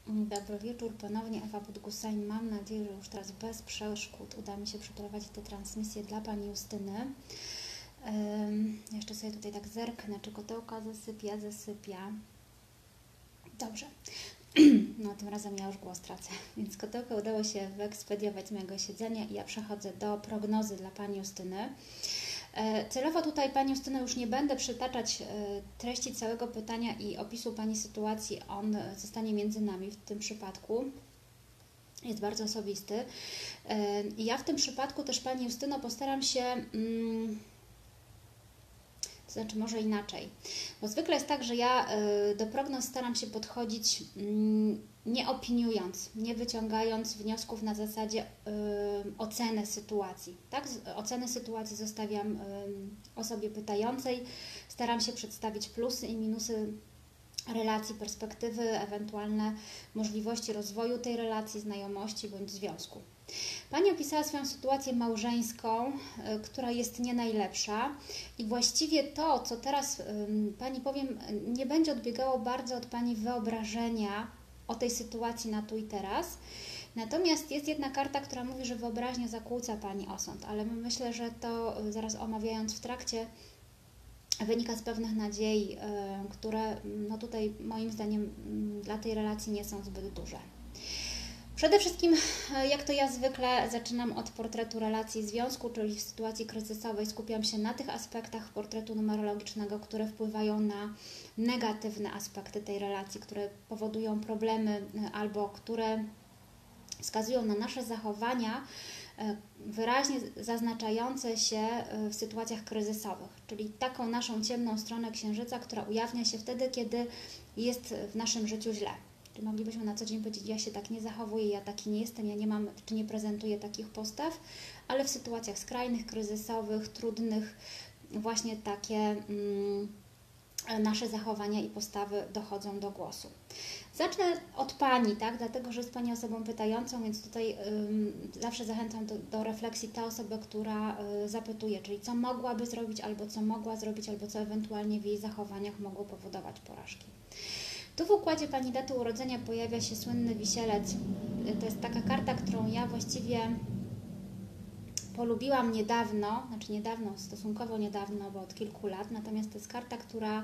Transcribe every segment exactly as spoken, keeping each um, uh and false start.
Dobry wieczór, ponownie Ewa Budgusain. Mam nadzieję, że już teraz bez przeszkód uda mi się przeprowadzić tę transmisję dla Pani Justyny. Um, jeszcze sobie tutaj tak zerknę, czy kotełka zasypia, zasypia. Dobrze. No, tym razem ja już głos tracę. Więc kotełkę udało się wyekspediować z mojego siedzenia i ja przechodzę do prognozy dla Pani Justyny. Celowo tutaj Pani Justyny już nie będę przytaczać treści całego pytania i opisu Pani sytuacji. On zostanie między nami w tym przypadku. Jest bardzo osobisty. I ja w tym przypadku też Pani Justyno postaram się... Hmm, to znaczy może inaczej, bo zwykle jest tak, że ja do prognoz staram się podchodzić nie opiniując, nie wyciągając wniosków na zasadzie oceny sytuacji. Tak? Ocenę sytuacji zostawiam osobie pytającej, staram się przedstawić plusy i minusy relacji, perspektywy, ewentualne możliwości rozwoju tej relacji, znajomości bądź związku. Pani opisała swoją sytuację małżeńską, która jest nie najlepsza i właściwie to, co teraz Pani powiem, nie będzie odbiegało bardzo od Pani wyobrażenia o tej sytuacji na tu i teraz. Natomiast jest jedna karta, która mówi, że wyobraźnia zakłóca Pani osąd, ale myślę, że to zaraz omawiając w trakcie wynika z pewnych nadziei, które no tutaj moim zdaniem dla tej relacji nie są zbyt duże. Przede wszystkim, jak to ja zwykle, zaczynam od portretu relacji związku, czyli w sytuacji kryzysowej skupiam się na tych aspektach portretu numerologicznego, które wpływają na negatywne aspekty tej relacji, które powodują problemy albo które wskazują na nasze zachowania wyraźnie zaznaczające się w sytuacjach kryzysowych, czyli taką naszą ciemną stronę księżyca, która ujawnia się wtedy, kiedy jest w naszym życiu źle. Czyli moglibyśmy na co dzień powiedzieć, ja się tak nie zachowuję, ja taki nie jestem, ja nie mam, czy nie prezentuję takich postaw, ale w sytuacjach skrajnych, kryzysowych, trudnych, właśnie takie mm, nasze zachowania i postawy dochodzą do głosu. Zacznę od Pani, tak, dlatego, że jest Pani osobą pytającą, więc tutaj ym, zawsze zachęcam do, do refleksji tę osobę, która y, zapytuje, czyli co mogłaby zrobić, albo co mogła zrobić, albo co ewentualnie w jej zachowaniach mogło powodować porażki. Tu w układzie Pani daty urodzenia pojawia się słynny wisielec. To jest taka karta, którą ja właściwie polubiłam niedawno, znaczy niedawno, stosunkowo niedawno, bo od kilku lat, natomiast to jest karta, która,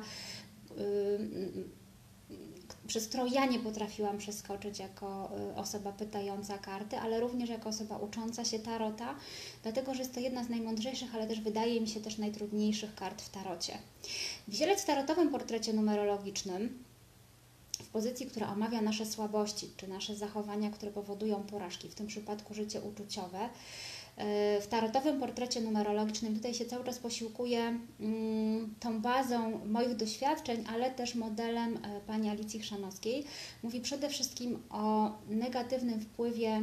yy, przez którą ja nie potrafiłam przeskoczyć jako osoba pytająca karty, ale również jako osoba ucząca się tarota, dlatego, że jest to jedna z najmądrzejszych, ale też wydaje mi się też najtrudniejszych kart w tarocie. Wisielec w tarotowym portrecie numerologicznym w pozycji, która omawia nasze słabości, czy nasze zachowania, które powodują porażki, w tym przypadku życie uczuciowe. W tarotowym portrecie numerologicznym tutaj się cały czas posiłkuję tą bazą moich doświadczeń, ale też modelem Pani Alicji Chrzanowskiej. Mówi przede wszystkim o negatywnym wpływie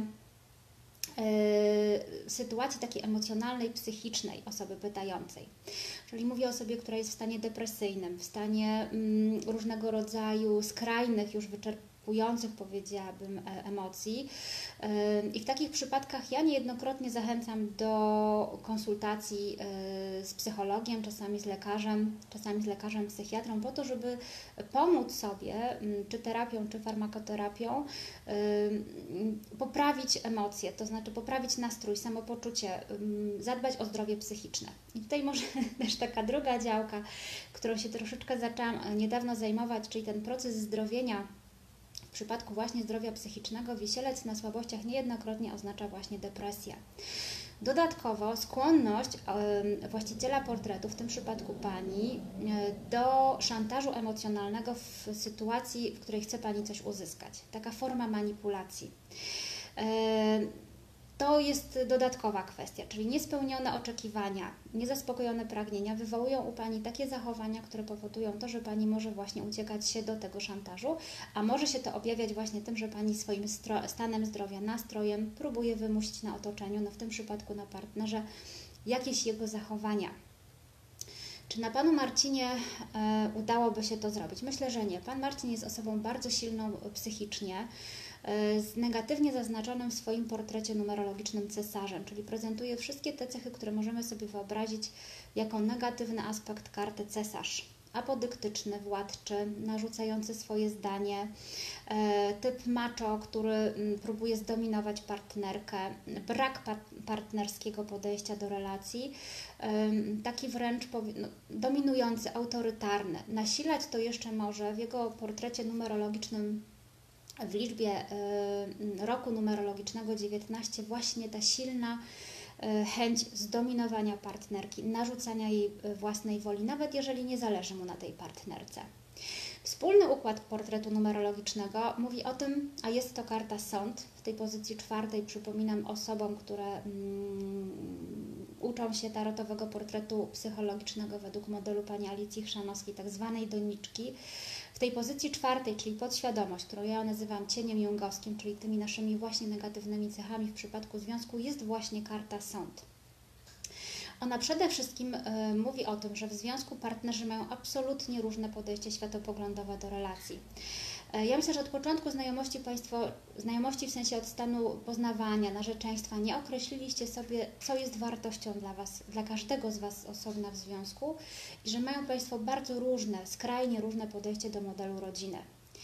sytuacji takiej emocjonalnej, psychicznej osoby pytającej. Czyli mówię o osobie, która jest w stanie depresyjnym, w stanie mm, różnego rodzaju skrajnych, już wyczerpujących, powiedziałabym, emocji. I w takich przypadkach ja niejednokrotnie zachęcam do konsultacji z psychologiem, czasami z lekarzem, czasami z lekarzem psychiatrą, po to, żeby pomóc sobie, czy terapią, czy farmakoterapią, poprawić emocje, to znaczy poprawić nastrój, samopoczucie, zadbać o zdrowie psychiczne. I tutaj może też taka druga działka, którą się troszeczkę zaczęłam niedawno zajmować, czyli ten proces zdrowienia. W przypadku właśnie zdrowia psychicznego wisielec na słabościach niejednokrotnie oznacza właśnie depresję. Dodatkowo skłonność właściciela portretu, w tym przypadku Pani, do szantażu emocjonalnego w sytuacji, w której chce Pani coś uzyskać. Taka forma manipulacji. To jest dodatkowa kwestia, czyli niespełnione oczekiwania, niezaspokojone pragnienia wywołują u Pani takie zachowania, które powodują to, że Pani może właśnie uciekać się do tego szantażu, a może się to objawiać właśnie tym, że Pani swoim stanem zdrowia, nastrojem próbuje wymusić na otoczeniu, no w tym przypadku na partnerze, jakieś jego zachowania. Czy na Panu Marcinie e, udałoby się to zrobić? Myślę, że nie. Pan Marcin jest osobą bardzo silną psychicznie, z negatywnie zaznaczonym w swoim portrecie numerologicznym cesarzem, czyli prezentuje wszystkie te cechy, które możemy sobie wyobrazić jako negatywny aspekt karty cesarz. apodyktyczny, władczy, narzucający swoje zdanie, typ macho, który próbuje zdominować partnerkę, brak partnerskiego podejścia do relacji, taki wręcz no, dominujący, autorytarny. Nasilać to jeszcze może w jego portrecie numerologicznym w liczbie roku numerologicznego dziewiętnaście właśnie ta silna chęć zdominowania partnerki, narzucania jej własnej woli, nawet jeżeli nie zależy mu na tej partnerce. Wspólny układ portretu numerologicznego mówi o tym, a jest to karta sąd. W tej pozycji czwartej przypominam osobom, które mm, uczą się tarotowego portretu psychologicznego według modelu pani Alicji Chrzanowskiej, tak zwanej doniczki. W tej pozycji czwartej, czyli podświadomość, którą ja nazywam cieniem jungowskim, czyli tymi naszymi właśnie negatywnymi cechami w przypadku związku, jest właśnie karta sąd. Ona przede wszystkim y, mówi o tym, że w związku partnerzy mają absolutnie różne podejście światopoglądowe do relacji. Y, ja myślę, że od początku znajomości Państwo, znajomości w sensie od stanu poznawania, narzeczeństwa, nie określiliście sobie, co jest wartością dla Was, dla każdego z Was osobna w związku i że mają Państwo bardzo różne, skrajnie różne podejście do modelu rodziny.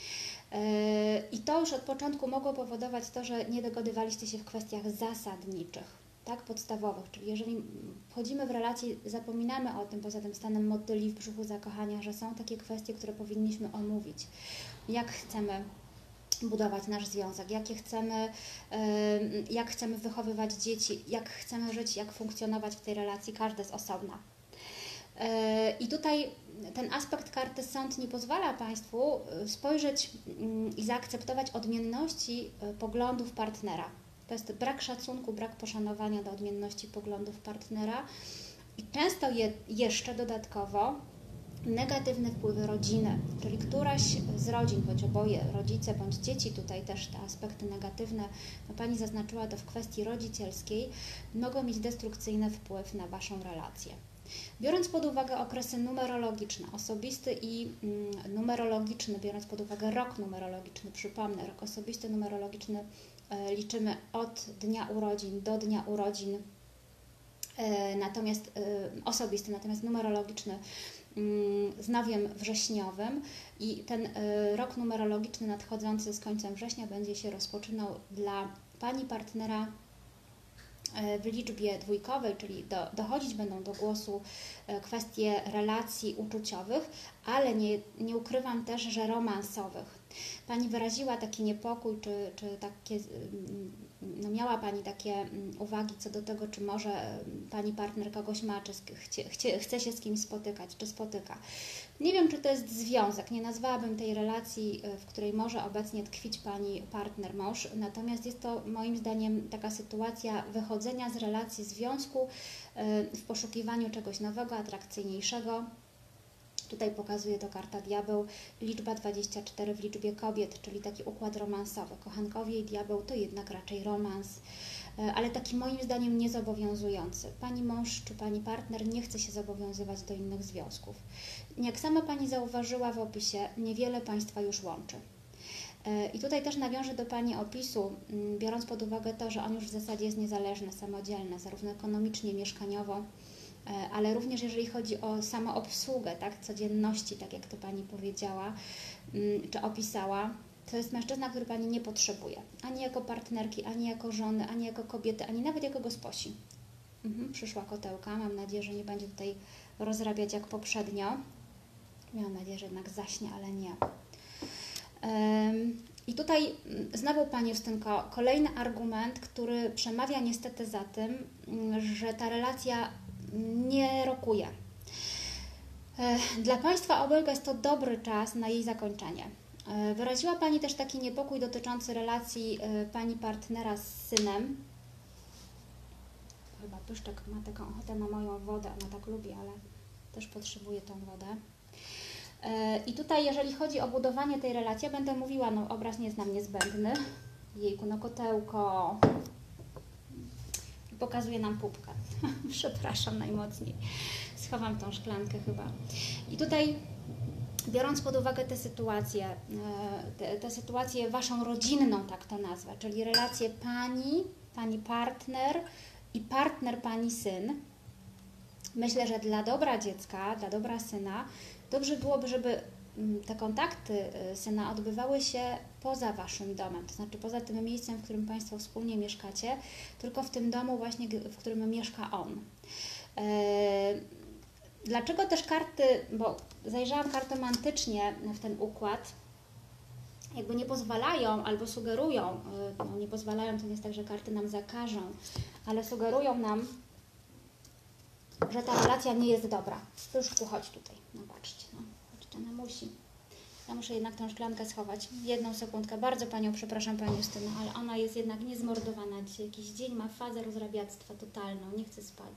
I to już od początku mogło powodować to, że nie dogadywaliście się w kwestiach zasadniczych, tak, podstawowych, czyli jeżeli wchodzimy w relacje, zapominamy o tym, poza tym stanem motyli w brzuchu zakochania, że są takie kwestie, które powinniśmy omówić. Jak chcemy budować nasz związek, jakie chcemy, jak chcemy wychowywać dzieci, jak chcemy żyć, jak funkcjonować w tej relacji, każdy z osobna. I tutaj ten aspekt karty sąd nie pozwala Państwu spojrzeć i zaakceptować odmienności poglądów partnera. To jest brak szacunku, brak poszanowania do odmienności poglądów partnera i często je, jeszcze dodatkowo negatywne wpływy rodziny, czyli któraś z rodzin, bądź oboje rodzice, bądź dzieci, tutaj też te aspekty negatywne, no Pani zaznaczyła to w kwestii rodzicielskiej, mogą mieć destrukcyjny wpływ na Waszą relację. Biorąc pod uwagę okresy numerologiczne, osobisty i mm, numerologiczny, biorąc pod uwagę rok numerologiczny, przypomnę, rok osobisty, numerologiczny e, liczymy od dnia urodzin do dnia urodzin, e, natomiast e, osobisty, natomiast numerologiczny mm, z nowiem wrześniowym i ten e, rok numerologiczny nadchodzący z końcem września będzie się rozpoczynał dla Pani partnera w liczbie dwójkowej, czyli do, dochodzić będą do głosu kwestie relacji uczuciowych, ale nie, nie ukrywam też, że romansowych. Pani wyraziła taki niepokój, czy, czy takie, no miała Pani takie uwagi co do tego, czy może Pani partner kogoś ma, czy chcie, chcie, chce się z kimś spotykać, czy spotyka. Nie wiem, czy to jest związek, nie nazwałabym tej relacji, w której może obecnie tkwić Pani partner, mąż, natomiast jest to moim zdaniem taka sytuacja wychodzenia z relacji związku w poszukiwaniu czegoś nowego, atrakcyjniejszego. Tutaj pokazuje to karta diabeł, liczba dwadzieścia cztery w liczbie kobiet, czyli taki układ romansowy. Kochankowie i diabeł to jednak raczej romans, ale taki moim zdaniem niezobowiązujący. Pani mąż czy Pani partner nie chce się zobowiązywać do innych związków. Jak sama Pani zauważyła w opisie, niewiele Państwa już łączy. I tutaj też nawiążę do Pani opisu, biorąc pod uwagę to, że on już w zasadzie jest niezależny, samodzielny, zarówno ekonomicznie, mieszkaniowo, ale również jeżeli chodzi o samoobsługę, tak, codzienności, tak jak to Pani powiedziała, czy opisała, to jest mężczyzna, który Pani nie potrzebuje, ani jako partnerki, ani jako żony, ani jako kobiety, ani nawet jako gosposi. Mhm, przyszła kotełka, mam nadzieję, że nie będzie tutaj rozrabiać jak poprzednio. Miałam nadzieję, że jednak zaśnie, ale nie. Um, I tutaj znowu Pani Justynko, kolejny argument, który przemawia niestety za tym, że ta relacja nie rokuje. Dla Państwa obojga jest to dobry czas na jej zakończenie. Wyraziła Pani też taki niepokój dotyczący relacji Pani partnera z synem. Chyba Pyszczek ma taką ochotę na moją wodę, ona tak lubi, ale też potrzebuje tą wodę. I tutaj, jeżeli chodzi o budowanie tej relacji, ja będę mówiła, no obraz nie jest nam niezbędny. Jejku, no kotełko. Pokazuje nam pupkę. Przepraszam najmocniej. Schowam tą szklankę chyba. I tutaj, biorąc pod uwagę tę sytuację, tę, tę sytuację Waszą rodzinną, tak to nazwę, czyli relację Pani, Pani partner i partner Pani syn, myślę, że dla dobra dziecka, dla dobra syna Dobrze byłoby, żeby te kontakty syna odbywały się poza Waszym domem, to znaczy poza tym miejscem, w którym Państwo wspólnie mieszkacie, tylko w tym domu właśnie, w którym mieszka on. Dlaczego też karty, bo zajrzałam kartomantycznie w ten układ, jakby nie pozwalają albo sugerują, no nie pozwalają, to nie jest tak, że karty nam zakażą, ale sugerują nam, że ta relacja nie jest dobra. Różku, chodź tutaj, no patrzcie, no, patrzcie, ona musi. Ja muszę jednak tą szklankę schować. Jedną sekundkę, bardzo Panią przepraszam, Pani Justyno, ale ona jest jednak niezmordowana dzisiaj. Jakiś dzień ma fazę rozrabiactwa totalną, nie chce spać.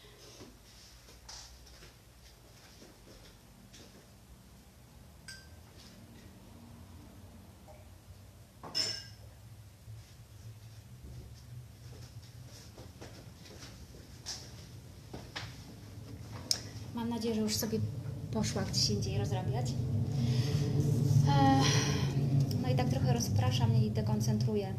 Mam nadzieję, że już sobie poszła gdzieś indziej rozrabiać. No i tak trochę rozprasza mnie i dekoncentruje.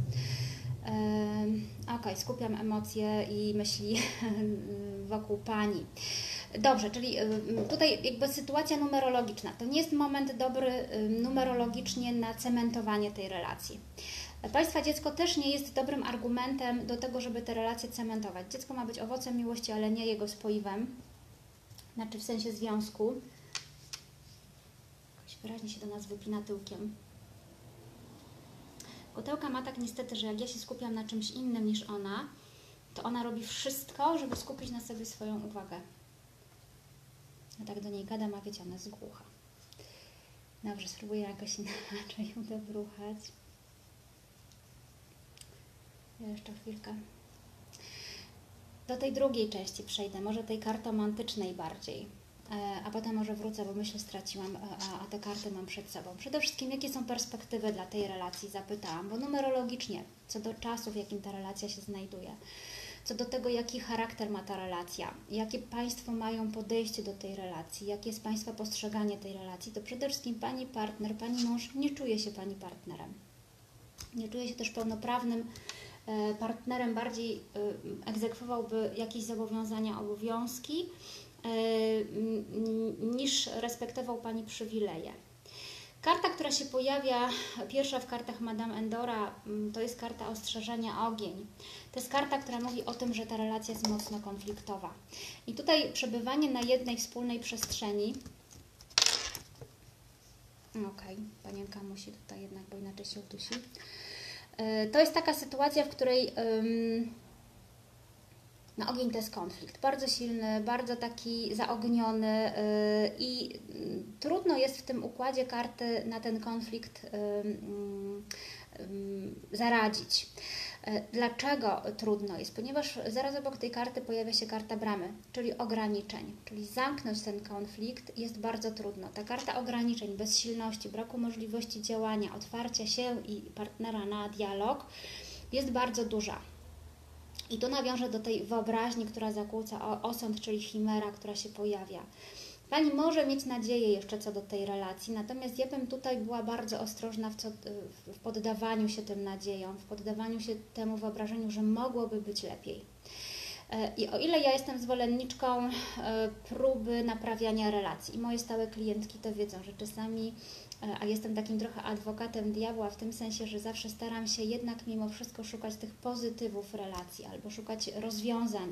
Ok, skupiam emocje i myśli wokół Pani. Dobrze, czyli tutaj jakby sytuacja numerologiczna. To nie jest moment dobry numerologicznie na cementowanie tej relacji. Państwa dziecko też nie jest dobrym argumentem do tego, żeby te relacje cementować. Dziecko ma być owocem miłości, ale nie jego spoiwem. Znaczy w sensie związku. Jakoś wyraźnie się do nas wypina tyłkiem. Kotełka ma tak niestety, że jak ja się skupiam na czymś innym niż ona, to ona robi wszystko, żeby skupić na sobie swoją uwagę. Ja tak do niej gadam, a wiecie, ona jest głucha. Dobrze, spróbuję jakoś inaczej ją dobruchać. Jeszcze chwilkę. Do tej drugiej części przejdę, może tej kartomantycznej bardziej, a potem może wrócę, bo myślę straciłam, a, a te karty mam przed sobą. Przede wszystkim, jakie są perspektywy dla tej relacji, zapytałam, bo numerologicznie, co do czasu, w jakim ta relacja się znajduje, co do tego, jaki charakter ma ta relacja, jakie Państwo mają podejście do tej relacji, jakie jest Państwa postrzeganie tej relacji, to przede wszystkim Pani partner, Pani mąż nie czuje się Pani partnerem. Nie czuje się też pełnoprawnym partnerem, bardziej egzekwowałby jakieś zobowiązania, obowiązki, niż respektował Pani przywileje. Karta, która się pojawia pierwsza w kartach Madame Endora, to jest karta ostrzeżenia ogień. To jest karta, która mówi o tym, że ta relacja jest mocno konfliktowa. I tutaj przebywanie na jednej wspólnej przestrzeni. Okej, okay, Panienka musi tutaj jednak, bo inaczej się udusi. To jest taka sytuacja, w której no, ogień to jest konflikt. Bardzo silny, bardzo taki zaogniony i trudno jest w tym układzie karty na ten konflikt zaradzić. Dlaczego trudno jest? Ponieważ zaraz obok tej karty pojawia się karta bramy, czyli ograniczeń, czyli zamknąć ten konflikt jest bardzo trudno. Ta karta ograniczeń, bezsilności, braku możliwości działania, otwarcia się i partnera na dialog jest bardzo duża. I tu nawiążę do tej wyobraźni, która zakłóca osąd, czyli chimera, która się pojawia. Pani może mieć nadzieję jeszcze co do tej relacji, natomiast ja bym tutaj była bardzo ostrożna w, co, w poddawaniu się tym nadziejom, w poddawaniu się temu wyobrażeniu, że mogłoby być lepiej. I o ile ja jestem zwolenniczką próby naprawiania relacji i moje stałe klientki to wiedzą, że czasami, a jestem takim trochę adwokatem diabła w tym sensie, że zawsze staram się jednak mimo wszystko szukać tych pozytywów relacji albo szukać rozwiązań.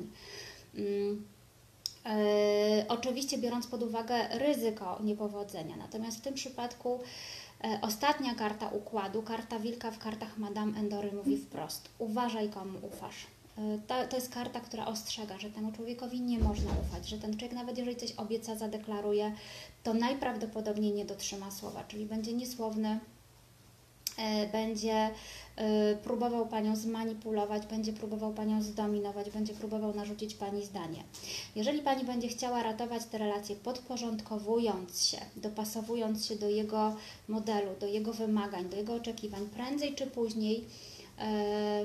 Yy, oczywiście biorąc pod uwagę ryzyko niepowodzenia. Natomiast w tym przypadku e, ostatnia karta układu, karta wilka w kartach Madame Endory mówi wprost: uważaj, komu ufasz. E, to, to jest karta, która ostrzega, że temu człowiekowi nie można ufać, że ten człowiek nawet jeżeli coś obieca, zadeklaruje, to najprawdopodobniej nie dotrzyma słowa, czyli będzie niesłowny, e, będzie próbował Panią zmanipulować, będzie próbował Panią zdominować, będzie próbował narzucić Pani zdanie. Jeżeli Pani będzie chciała ratować te relacje, podporządkowując się, dopasowując się do jego modelu, do jego wymagań, do jego oczekiwań, prędzej czy później, e,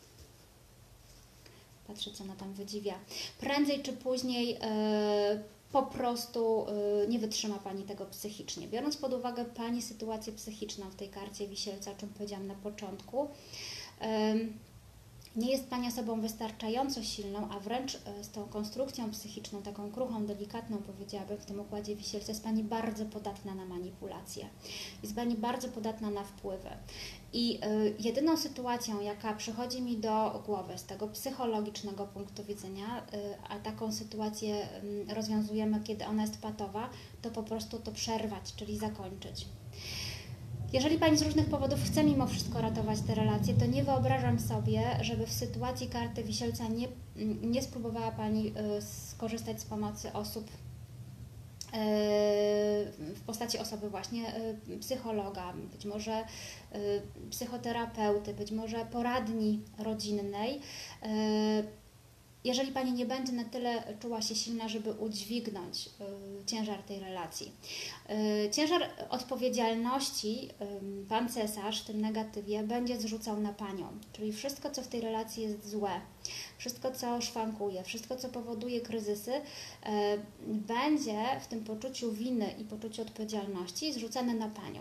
patrzę, co ona tam wydziwia, prędzej czy później e, po prostu y, nie wytrzyma Pani tego psychicznie. Biorąc pod uwagę Pani sytuację psychiczną w tej karcie Wisielca, o czym powiedziałam na początku, y, Nie jest Pani osobą wystarczająco silną, a wręcz z tą konstrukcją psychiczną, taką kruchą, delikatną, powiedziałabym, w tym układzie Wisielca, jest Pani bardzo podatna na manipulacje. Jest Pani bardzo podatna na wpływy. I y, jedyną sytuacją, jaka przychodzi mi do głowy z tego psychologicznego punktu widzenia, y, a taką sytuację y, rozwiązujemy, kiedy ona jest patowa, to po prostu to przerwać, czyli zakończyć. Jeżeli Pani z różnych powodów chce mimo wszystko ratować te relacje, to nie wyobrażam sobie, żeby w sytuacji karty Wisielca nie, nie spróbowała Pani skorzystać z pomocy osób w postaci osoby właśnie psychologa, być może psychoterapeuty, być może poradni rodzinnej. Jeżeli Pani nie będzie na tyle czuła się silna, żeby udźwignąć y, ciężar tej relacji. Y, ciężar odpowiedzialności y, Pan Cesarz w tym negatywie będzie zrzucał na Panią, czyli wszystko, co w tej relacji jest złe, wszystko, co szwankuje, wszystko, co powoduje kryzysy, y, będzie w tym poczuciu winy i poczuciu odpowiedzialności zrzucane na Panią.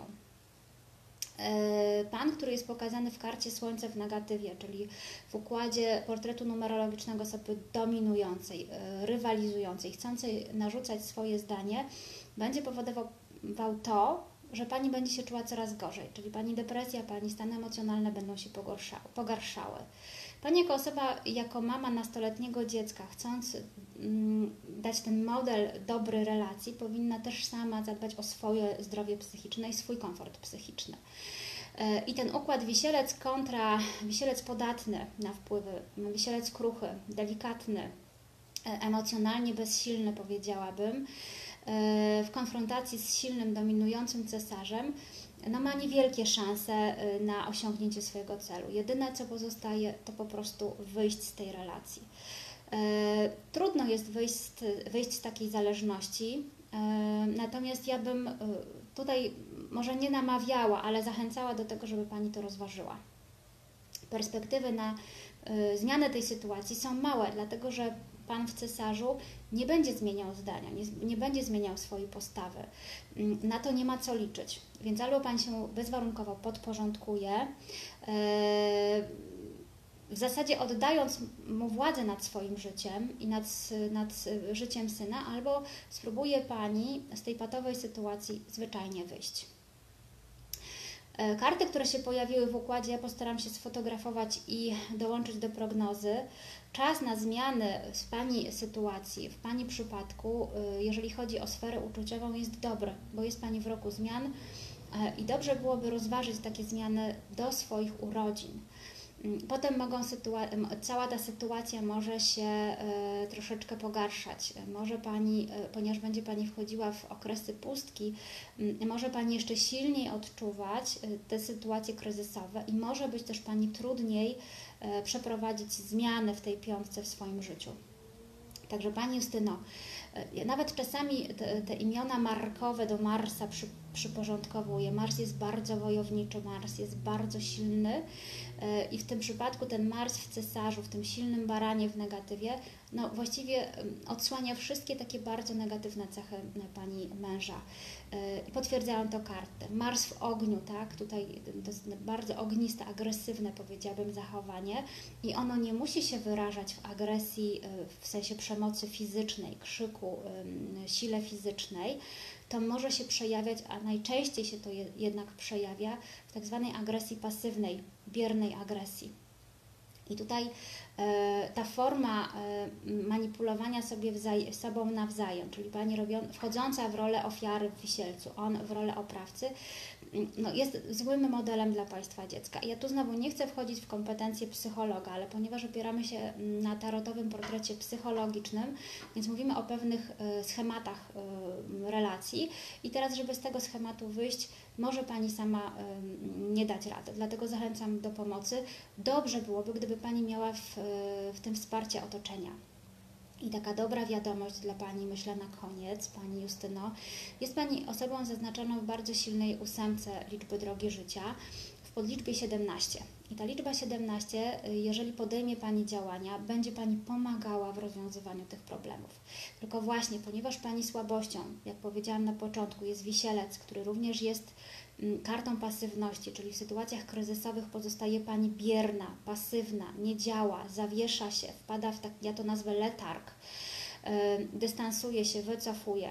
Pan, który jest pokazany w karcie Słońce w negatywie, czyli w układzie portretu numerologicznego osoby dominującej, rywalizującej, chcącej narzucać swoje zdanie, będzie powodował to, że Pani będzie się czuła coraz gorzej, czyli Pani depresja, Pani stany emocjonalne będą się pogarszały. pogarszały. Pani jako osoba, jako mama nastoletniego dziecka, chcąc mm, dać ten model dobry relacji, powinna też sama zadbać o swoje zdrowie psychiczne i swój komfort psychiczny. Yy, I ten układ Wisielec kontra Wisielec podatny na wpływy, Wisielec kruchy, delikatny, yy, emocjonalnie bezsilny, powiedziałabym, yy, w konfrontacji z silnym, dominującym cesarzem, no ma niewielkie szanse na osiągnięcie swojego celu. Jedyne, co pozostaje, to po prostu wyjść z tej relacji. E, trudno jest wyjść z, wyjść z takiej zależności, e, natomiast ja bym tutaj może nie namawiała, ale zachęcała do tego, żeby Pani to rozważyła. Perspektywy na e, zmianę tej sytuacji są małe, dlatego że Pan w cesarzu nie będzie zmieniał zdania, nie, nie będzie zmieniał swojej postawy. Na to nie ma co liczyć. Więc albo Pan się bezwarunkowo podporządkuje, yy, w zasadzie oddając mu władzę nad swoim życiem i nad, nad życiem syna, albo spróbuje Pani z tej patowej sytuacji zwyczajnie wyjść. Karty, które się pojawiły w układzie, ja postaram się sfotografować i dołączyć do prognozy. Czas na zmiany w Pani sytuacji, w Pani przypadku, jeżeli chodzi o sferę uczuciową, jest dobry, bo jest Pani w roku zmian i dobrze byłoby rozważyć takie zmiany do swoich urodzin. Potem mogą cała ta sytuacja może się y, troszeczkę pogarszać. Może Pani, y, ponieważ będzie Pani wchodziła w okresy pustki, y, może Pani jeszcze silniej odczuwać y, te sytuacje kryzysowe i może być też Pani trudniej y, przeprowadzić zmiany w tej piątce w swoim życiu. Także Pani Justyno, y, nawet czasami te, te imiona markowe do Marsa przy, przyporządkowuję. Mars jest bardzo wojowniczy, Mars jest bardzo silny i w tym przypadku ten Mars w cesarzu, w tym silnym baranie w negatywie, no właściwie odsłania wszystkie takie bardzo negatywne cechy Pani męża. I potwierdzają to karty. Mars w ogniu, tak? Tutaj to jest bardzo ogniste, agresywne, powiedziałabym, zachowanie i ono nie musi się wyrażać w agresji, w sensie przemocy fizycznej, krzyku, sile fizycznej. To może się przejawiać, a najczęściej się to jednak przejawia w tak zwanej agresji pasywnej, biernej agresji. I tutaj e, ta forma e, manipulowania sobie wzaj sobą nawzajem, czyli Pani robią, wchodząca w rolę ofiary w Wisielcu, on w rolę oprawcy, no jest złym modelem dla Państwa dziecka. I ja tu znowu nie chcę wchodzić w kompetencje psychologa, ale ponieważ opieramy się na tarotowym portrecie psychologicznym, więc mówimy o pewnych e, schematach e, relacji i teraz, żeby z tego schematu wyjść, może Pani sama e, nie dać rady. Dlatego zachęcam do pomocy. Dobrze byłoby, gdyby Pani miała w, w tym wsparcie otoczenia. I taka dobra wiadomość dla Pani, myślę na koniec, Pani Justyno, jest Pani osobą zaznaczoną w bardzo silnej ósemce liczby drogi życia, w podliczbie siedemnaście. I ta liczba siedemnaście, jeżeli podejmie Pani działania, będzie Pani pomagała w rozwiązywaniu tych problemów. Tylko właśnie, ponieważ Pani słabością, jak powiedziałam na początku, jest Wisielec, który również jest kartą pasywności, czyli w sytuacjach kryzysowych pozostaje Pani bierna, pasywna, nie działa, zawiesza się, wpada w tak, ja to nazwę letarg, dystansuje się, wycofuje.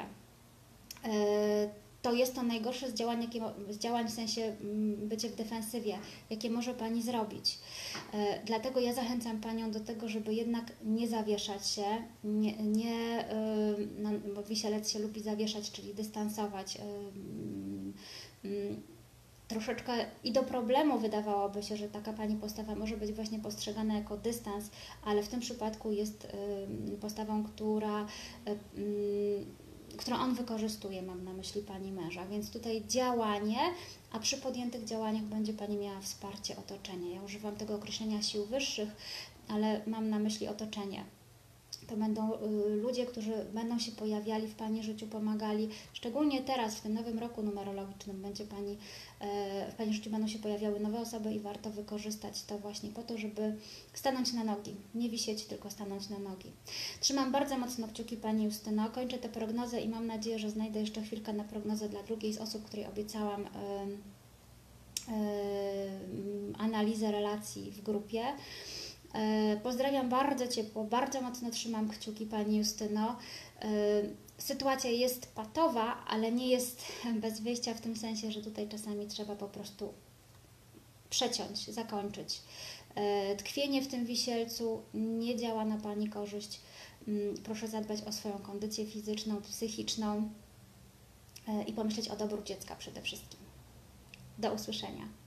To jest to najgorsze z działań, jakie, z działań w sensie bycie w defensywie, jakie może Pani zrobić. Dlatego ja zachęcam Panią do tego, żeby jednak nie zawieszać się, nie, nie no, bo wisielec się lubi zawieszać, czyli dystansować. Troszeczkę i do problemu wydawałoby się, że taka Pani postawa może być właśnie postrzegana jako dystans, ale w tym przypadku jest postawą, która którą on wykorzystuje, mam na myśli Pani męża, więc tutaj działanie, a przy podjętych działaniach będzie Pani miała wsparcie otoczenia. Ja używam tego określenia sił wyższych, ale mam na myśli otoczenie. To będą y, ludzie, którzy będą się pojawiali w Pani życiu, pomagali, szczególnie teraz, w tym nowym roku numerologicznym, będzie Pani, y, w Pani życiu będą się pojawiały nowe osoby i warto wykorzystać to właśnie po to, żeby stanąć na nogi, nie wisieć, tylko stanąć na nogi. Trzymam bardzo mocno kciuki Pani Justyno, kończę tę prognozę i mam nadzieję, że znajdę jeszcze chwilkę na prognozę dla drugiej z osób, której obiecałam y, y, analizę relacji w grupie. Pozdrawiam bardzo ciepło, bardzo mocno trzymam kciuki Pani Justyno. Sytuacja jest patowa, ale nie jest bez wyjścia w tym sensie, że tutaj czasami trzeba po prostu przeciąć, zakończyć. Tkwienie w tym wisielcu nie działa na Pani korzyść. Proszę zadbać o swoją kondycję fizyczną, psychiczną i pomyśleć o dobru dziecka przede wszystkim. Do usłyszenia.